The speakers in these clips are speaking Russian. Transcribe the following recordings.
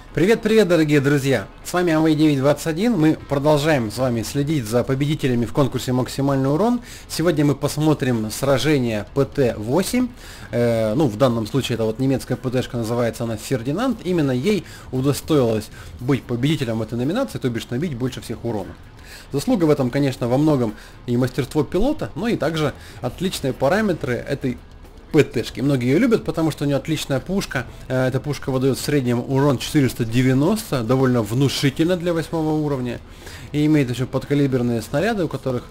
Привет-привет, дорогие друзья! С вами Amway921. Мы продолжаем с вами следить за победителями в конкурсе «Максимальный урон». Сегодня мы посмотрим сражение ПТ-8. В данном случае это вот немецкая ПТ-шка, называется она Фердинанд. Именно ей удостоилось быть победителем этой номинации, то бишь набить больше всех урона. Заслуга в этом, конечно, во многом и мастерство пилота, но и также отличные параметры этой ПТшки. Многие ее любят, потому что у нее отличная пушка. Эта пушка выдает в среднем урон 490, довольно внушительно для 8 уровня. И имеет еще подкалиберные снаряды, у которых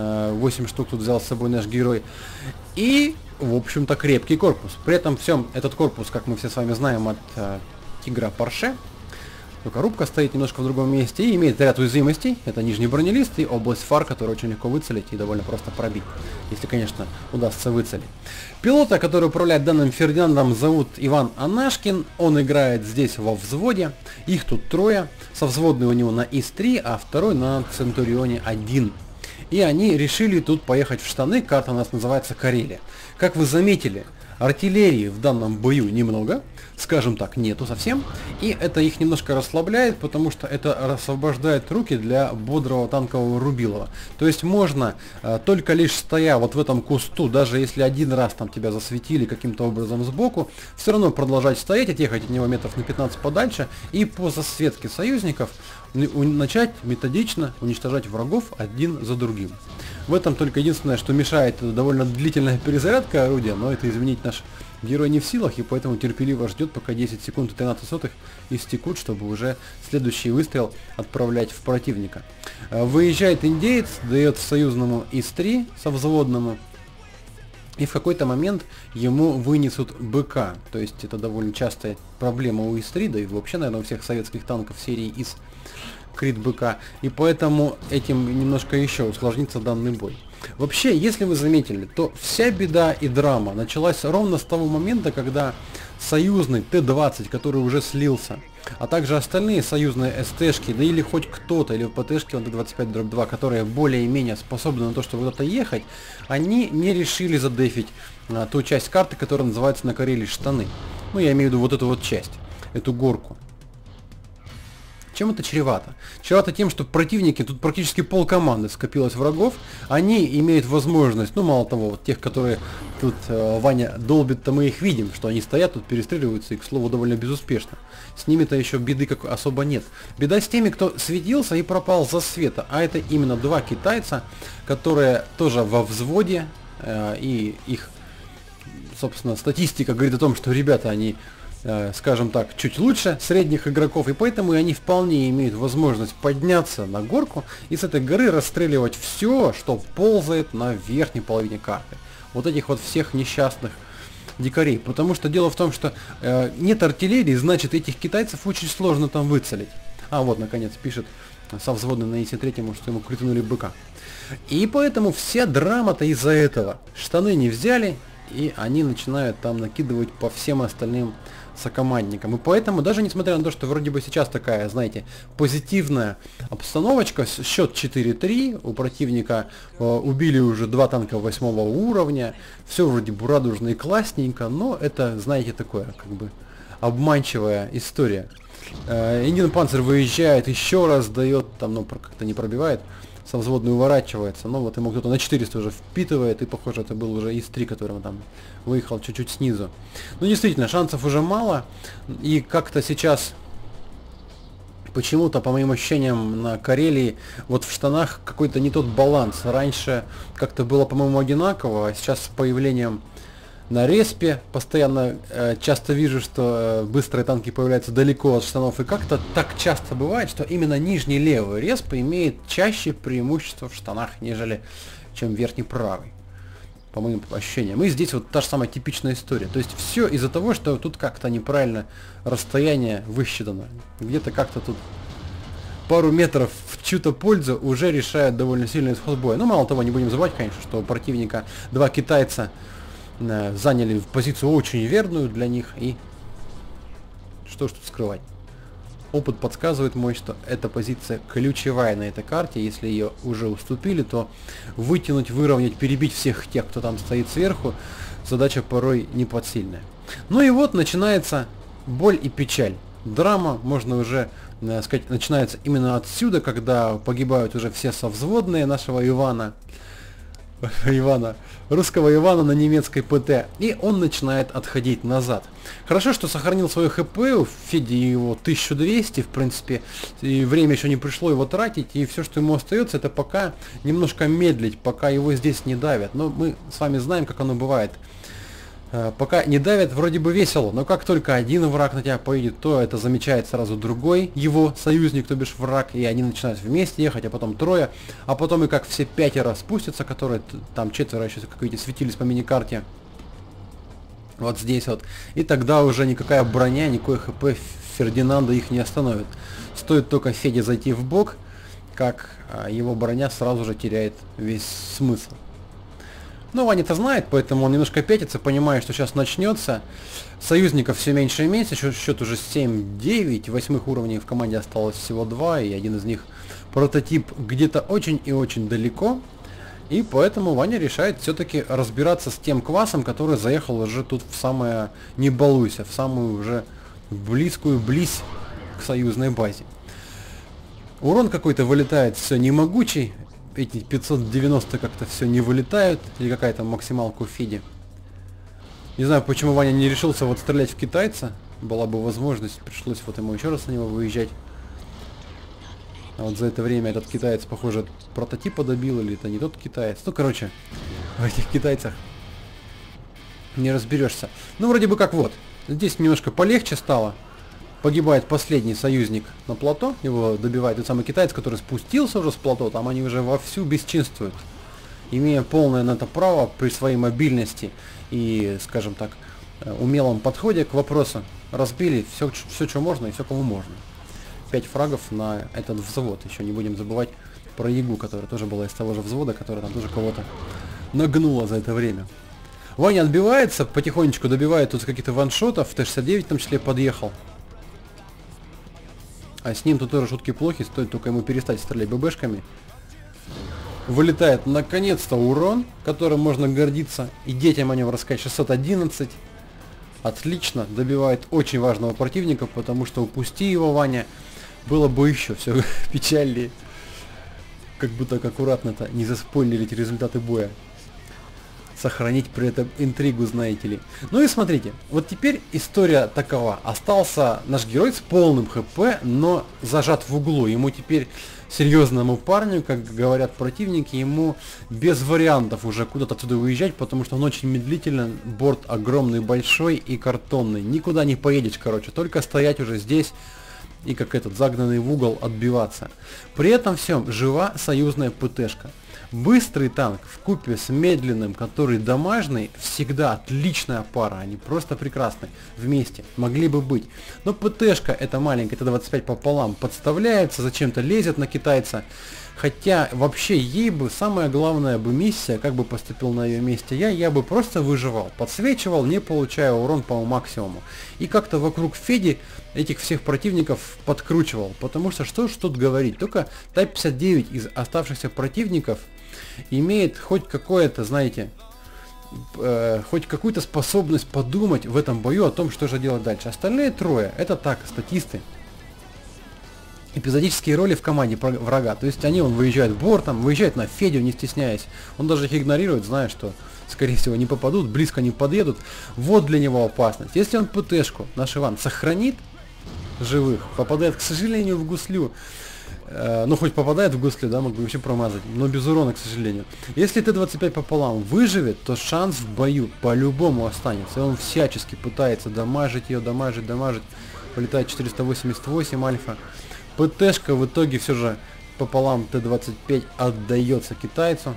8 штук тут взял с собой наш герой. И, в общем-то, крепкий корпус. При этом всем этот корпус, как мы все с вами знаем, от Тигра Порше. Только рубка стоит немножко в другом месте и имеет ряд уязвимостей. Это нижний бронелист и область фар, которую очень легко выцелить и довольно просто пробить. Если, конечно, удастся выцелить. Пилота, который управляет данным Фердинандом, зовут Иван Анашкин. Он играет здесь во взводе. Их тут трое. Со взводной у него на ИС-3, а второй на Центурионе 1. И они решили тут поехать в штаны. Карта у нас называется Карелия. Как вы заметили, артиллерии в данном бою немного, скажем так, нету совсем, и это их немножко расслабляет, потому что это освобождает руки для бодрого танкового рубилова. То есть можно, только лишь стоя вот в этом кусту, даже если один раз там тебя засветили каким-то образом сбоку, все равно продолжать стоять, отъехать от него метров на 15 подальше, и по засветке союзников начать методично уничтожать врагов один за другим. В этом только единственное, что мешает, это довольно длительная перезарядка орудия, но это изменить наш герой не в силах, и поэтому терпеливо ждет, пока 10 секунд и 13 сотых истекут, чтобы уже следующий выстрел отправлять в противника. Выезжает индеец, дает союзному ИС-3 со взводному, и в какой-то момент ему вынесут БК. То есть это довольно частая проблема у ИС-3, да и вообще, наверное, у всех советских танков серии ИС. Крит БК, и поэтому этим немножко еще усложнится данный бой. Вообще, если вы заметили, то вся беда и драма началась ровно с того момента, когда союзный Т-20, который уже слился, а также остальные союзные СТшки, да или хоть кто-то, или ПТшки Т-25-2, которые более-менее способны на то, чтобы куда-то ехать, они не решили задефить ту часть карты, которая называется на Карелии штаны. Ну, я имею в виду вот эту вот часть, эту горку. Чем это чревато? Чревато тем, что противники, тут практически полкоманды скопилось врагов, они имеют возможность, ну мало того, вот тех, которые тут Ваня долбит-то мы их видим, что они стоят тут, перестреливаются и, к слову, довольно безуспешно. С ними-то еще беды как особо нет. Беда с теми, кто светился и пропал за света, а это именно два китайца, которые тоже во взводе, и их, собственно, статистика говорит о том, что ребята, они, скажем так, чуть лучше средних игроков, и поэтому они вполне имеют возможность подняться на горку и с этой горы расстреливать все, что ползает на верхней половине карты. Вот этих вот всех несчастных дикарей. Потому что дело в том, что нет артиллерии, значит этих китайцев очень сложно там выцелить. А вот, наконец, пишет со взводным на ИС-3, что ему кританули быка. И поэтому вся драма-то из-за этого. Штаны не взяли, и они начинают там накидывать по всем остальным сокомандникам. И поэтому, даже несмотря на то, что вроде бы сейчас такая, знаете, позитивная обстановочка, счет 4-3, у противника убили уже 2 танка 8 уровня, все вроде бы радужно и классненько, но это, знаете, такое, как бы, обманчивая история. Индиан Панцер выезжает еще раз, дает, там, ну, как-то не пробивает, со взводной уворачивается, но вот ему кто-то на 400 уже впитывает, и похоже это был уже ИС-3, которым там выехал чуть-чуть снизу. Ну действительно, шансов уже мало, и как-то сейчас почему-то, по моим ощущениям, на Карелии вот в штанах какой-то не тот баланс. Раньше как-то было, по-моему, одинаково, а сейчас с появлением на респе постоянно часто вижу, что быстрые танки появляются далеко от штанов, и как-то так часто бывает, что именно нижний левый респ имеет чаще преимущество в штанах, нежели чем верхний правый, по моим ощущениям. И здесь вот та же самая типичная история. То есть все из-за того, что тут как-то неправильно расстояние высчитано. Где-то как-то тут пару метров в чью-то пользу уже решает довольно сильный исход боя. Но мало того, не будем забывать, конечно, что у противника 2 китайца заняли позицию очень верную для них, и что ж тут скрывать. Опыт подсказывает мой, что эта позиция ключевая на этой карте. Если ее уже уступили, то вытянуть, выровнять, перебить всех тех, кто там стоит сверху, задача порой неподсильная. Ну и вот начинается боль и печаль. драма, можно уже сказать, начинается именно отсюда, когда погибают уже все совзводные нашего Ивана, русского Ивана на немецкой ПТ, и он начинает отходить назад. Хорошо, что сохранил свое ХП, у Феди его 1200, в принципе, и время еще не пришло его тратить, и все, что ему остается, это пока немножко медлить, пока его здесь не давят. Но мы с вами знаем, как оно бывает. Пока не давят, вроде бы весело, но как только один враг на тебя поедет, то это замечает сразу другой его союзник, то бишь враг, и они начинают вместе ехать, а потом трое, а потом и как все пятеро спустятся, которые там четверо еще, как видите, светились по миникарте. Вот здесь вот. И тогда уже никакая броня, никакой ХП Фердинанда их не остановит. Стоит только Феде зайти в бок, как его броня сразу же теряет весь смысл. Ну, Ваня-то знает, поэтому он немножко пятится, понимая, что сейчас начнется. Союзников все меньше и меньше, счет уже 7-9, 8 уровней в команде осталось всего 2, и один из них прототип где-то очень и очень далеко. И поэтому Ваня решает все-таки разбираться с тем квасом, который заехал уже тут в самое, не балуйся, в самую уже близкую близь к союзной базе. Урон какой-то вылетает все немогучий. Эти 590 как-то все не вылетают. Или какая-то максималка у Феди. Не знаю, почему Ваня не решился вот стрелять в китайца. Была бы возможность, пришлось вот ему еще раз на него выезжать. А вот за это время этот китаец, похоже, прототипа добил, или это не тот китаец. Ну, короче, в этих китайцах не разберешься. Ну, вроде бы как вот. Здесь немножко полегче стало. Погибает последний союзник на плато, его добивает тот самый китаец, который спустился уже с плато, там они уже вовсю бесчинствуют, имея полное на это право при своей мобильности и, скажем так, умелом подходе к вопросу. Разбили все, что можно и все, кому можно. 5 фрагов на этот взвод, еще не будем забывать про Ягу, которая тоже была из того же взвода, которая там тоже кого-то нагнула за это время. Ваня отбивается, потихонечку добивает тут каких-то ваншотов, Т-69 в том числе подъехал. А с ним тут тоже шутки плохи, стоит только ему перестать стрелять ББшками. Вылетает наконец-то урон, которым можно гордиться. И детям о нем рассказать. 611. Отлично, добивает очень важного противника, потому что упусти его, Ваня, было бы еще все печальнее. Как бы так аккуратно-то не заспойлерить результаты боя. Сохранить при этом интригу, знаете ли. Ну и смотрите, вот теперь история такова. Остался наш герой с полным ХП, но зажат в углу. Ему теперь, серьезному парню, как говорят противники, ему без вариантов уже куда-то отсюда выезжать, потому что он очень медлительно, борт огромный, большой и картонный. Никуда не поедешь, короче, только стоять уже здесь и как этот загнанный в угол отбиваться. При этом всем жива союзная ПТшка. Быстрый танк вкупе с медленным, который дамажный, всегда отличная пара, они просто прекрасны вместе, могли бы быть. Но ПТшка эта маленькая, Т-25 пополам, подставляется, зачем-то лезет на китайца. Хотя вообще ей бы самая главная бы миссия, как бы поступил на ее месте я бы просто выживал, подсвечивал, не получая урон по максимуму. И как-то вокруг Феди этих всех противников подкручивал, потому что что ж тут говорить, только Т-59 из оставшихся противников имеет хоть какое-то, знаете, хоть какую-то способность подумать в этом бою о том, что же делать дальше. Остальные трое это так, статисты. Эпизодические роли в команде врага. То есть он выезжает бортом, выезжает на Федю, не стесняясь. Он даже их игнорирует, зная, что, скорее всего, не попадут, близко не подъедут. Вот для него опасность. Если он ПТшку, наш Иван, сохранит живых, попадает, к сожалению, в гуслю. Ну, хоть попадает в гуслю, да, мог бы вообще промазать, но без урона, к сожалению. Если Т-25 пополам выживет, то шанс в бою по-любому останется. И он всячески пытается дамажить ее, дамажить. Полетает 488 альфа. ПТшка в итоге все же пополам Т-25 отдается китайцу.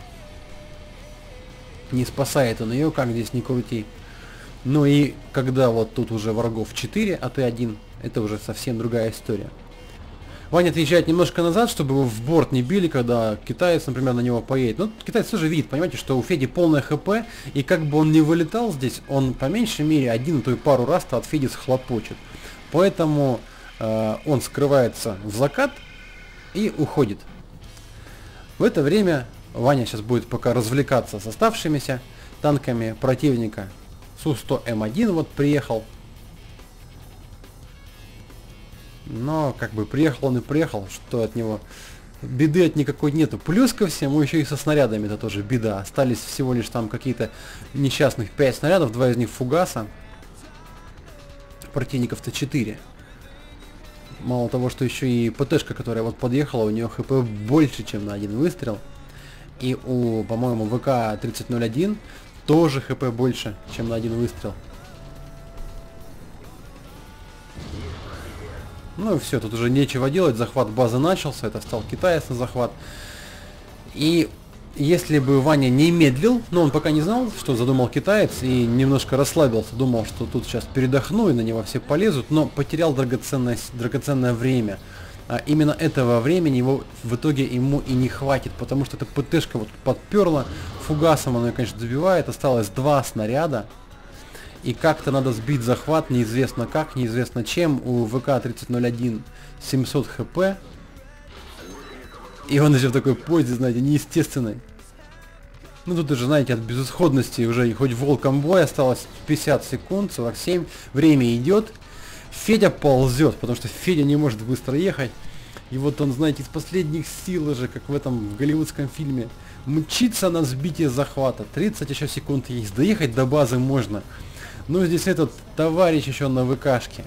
Не спасает он ее, как здесь ни крути. Ну и когда вот тут уже врагов 4, а Т-1, это уже совсем другая история. Ваня отъезжает немножко назад, чтобы его в борт не били, когда китаец, например, на него поедет. Ну, китаец тоже видит, понимаете, что у Феди полное ХП, и как бы он не вылетал здесь, он по меньшей мере один, а то и пару раз-то от Феди схлопочет. Поэтому он скрывается в закат и уходит. В это время Ваня сейчас будет пока развлекаться с оставшимися танками противника. Су-100М1 вот приехал. Но как бы приехал он и приехал, что от него беды от никакой нету. Плюс ко всему еще и со снарядами это тоже беда. Остались всего лишь там какие-то несчастных 5 снарядов, 2 из них фугаса. Противников-то 4. Мало того, что еще и ПТшка, которая вот подъехала, у нее хп больше, чем на один выстрел. И у, по-моему, ВК-3001 тоже хп больше, чем на один выстрел. Ну и все, тут уже нечего делать, захват базы начался, это стал китаец на захват. И если бы Ваня не медлил, но он пока не знал, что задумал китаец, и немножко расслабился, думал, что тут сейчас передохну и на него все полезут, но потерял драгоценное время. А именно этого времени его в итоге ему и не хватит, потому что эта ПТшка вот подперла, фугасом она, конечно, забивает, осталось 2 снаряда. И как-то надо сбить захват, неизвестно как, неизвестно чем. У ВК-3001 700 хп. И он еще в такой позе, знаете, неестественной. Ну тут уже, знаете, от безысходности уже хоть волком бой осталось 50 секунд, 47. Время идет. Федя ползет, потому что Федя не может быстро ехать. И вот он, знаете, из последних сил уже, как в этом голливудском фильме, мчится на сбитие захвата. 30 еще секунд есть. Доехать до базы можно. Ну, здесь этот товарищ еще на ВКшке,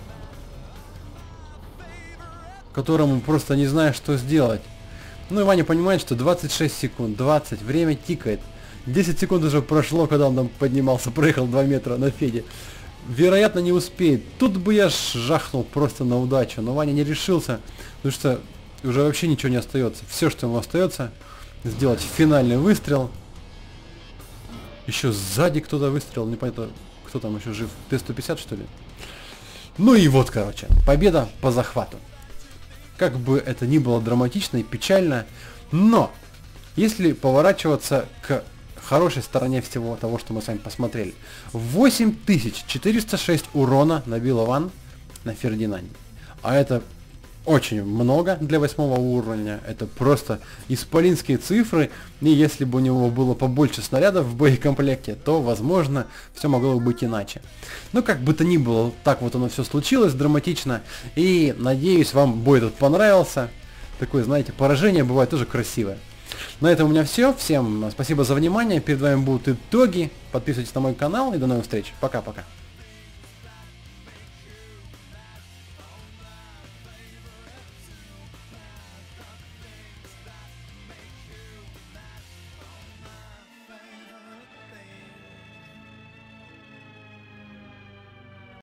которому просто не знаю, что сделать. Ну, и Ваня понимает, что 26 секунд, 20, время тикает. 10 секунд уже прошло, когда он там поднимался, проехал 2 метра на Феде. Вероятно, не успеет. Тут бы я жахнул просто на удачу, но Ваня не решился, потому что уже вообще ничего не остается. Все, что ему остается, сделать финальный выстрел. Еще сзади кто-то выстрелил, непонятно. Кто там еще жив? Т-150, что ли? Ну и вот, короче, победа по захвату. Как бы это ни было драматично и печально, но если поворачиваться к хорошей стороне всего того, что мы с вами посмотрели. 8406 урона набил Иван на Фердинанде. А это очень много для 8 уровня. Это просто исполинские цифры. И если бы у него было побольше снарядов в боекомплекте, то, возможно, все могло бы быть иначе. Но как бы то ни было, так вот оно все случилось драматично. И надеюсь, вам бой этот понравился. Такое, знаете, поражение бывает тоже красивое. На этом у меня все. Всем спасибо за внимание. Перед вами будут итоги. Подписывайтесь на мой канал и до новых встреч. Пока-пока.